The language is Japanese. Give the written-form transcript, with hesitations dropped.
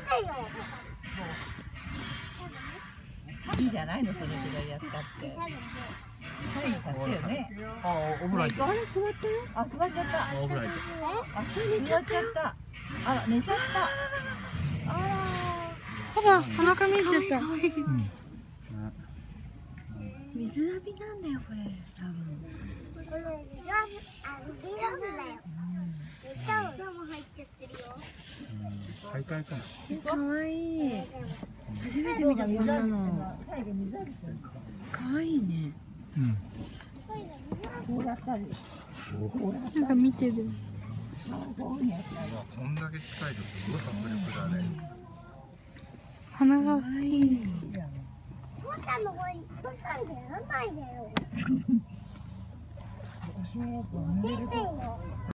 いいじゃないの、それぐらいやったって。サイン買ってよね。 オブライト。 あれ座ったよ。あ、座っちゃった。 オブライト。 寝ちゃった。あら、寝ちゃった。あら。 ほら、お腹見えちゃった。 水浴びなんだよ、これ。多分。 これ水なんだよ。餌も入っちゃってるよ。 大会かな。 かわいい。初めて見たこんなの。かわいいね。なんか見てる。 こんだけ近いとすごい迫力だね。 鼻が大きい。 そうたの声どうしたんだよ。やらないでよ。教えてよ。